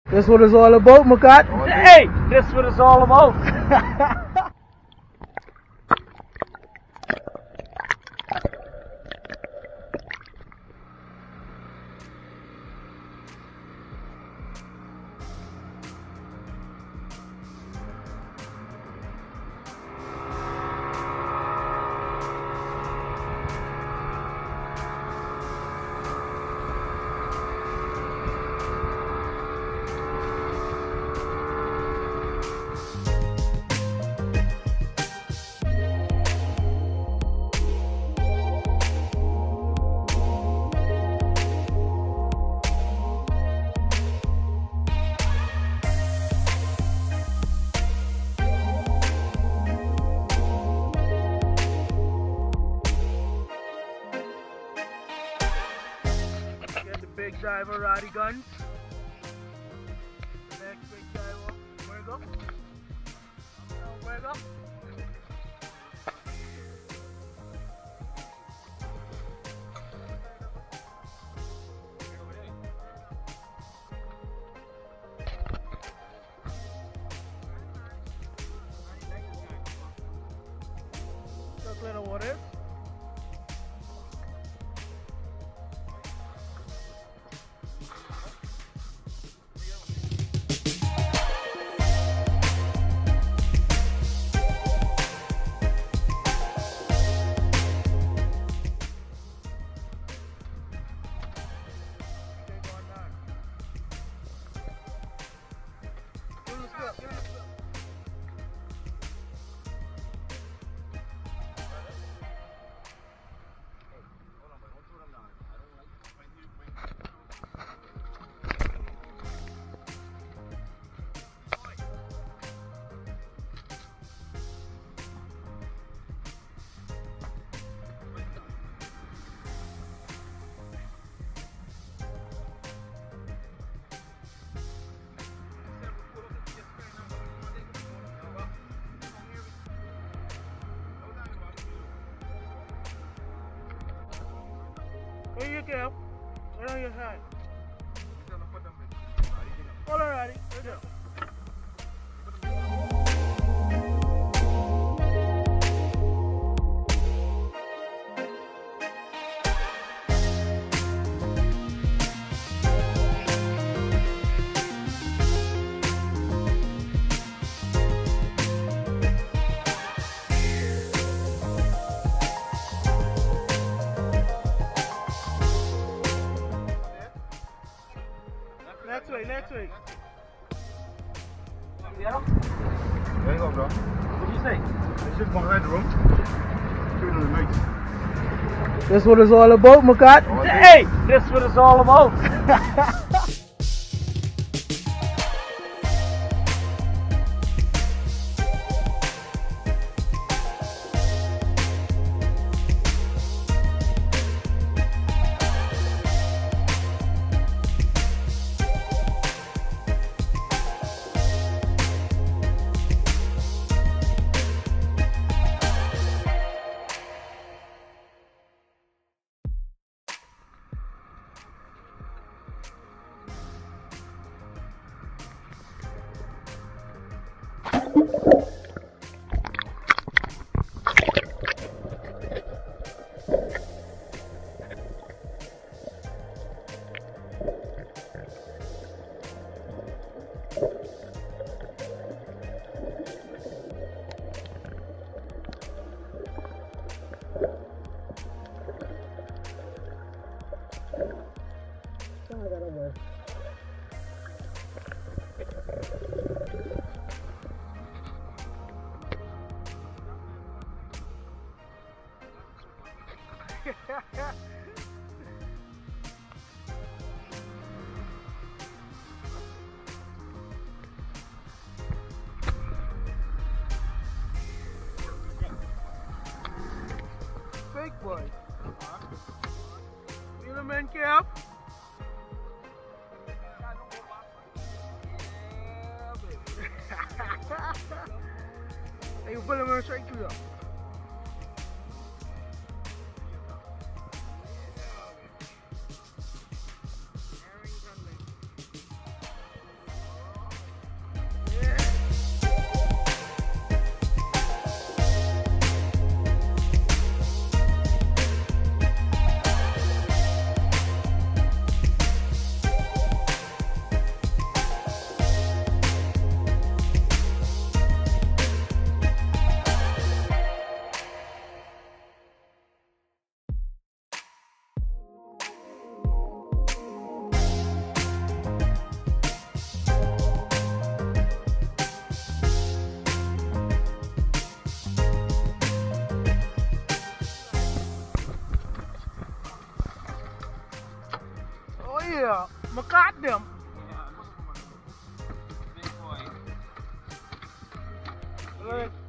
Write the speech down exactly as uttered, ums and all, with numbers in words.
That's what it's all about, Makat. Hey, that's what it's all about. Big driver, Roddy Guns. Next big driver, where go? Where go? Just little water. Here you go. Right on your side. All righty. Here you go. Next week, next week. Yeah? There you go, bro. What do you say? They should come inside the room. Two of the nights. That's what it's all about, Makat. Hey, that's what it's all about. Big boy. You the man cap? Yeah, baby. Hey, you put him straight through. I'ma cut them. Big boy. Look.